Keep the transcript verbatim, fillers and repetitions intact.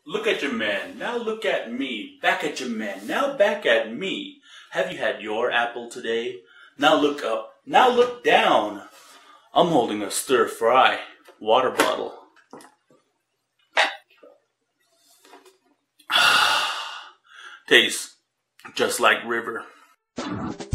Look at your man. Now look at me. Back at your man. Now back at me. Have you had your apple today? Now look up. Now look down. I'm holding a stir-fry water bottle. Tastes just like river.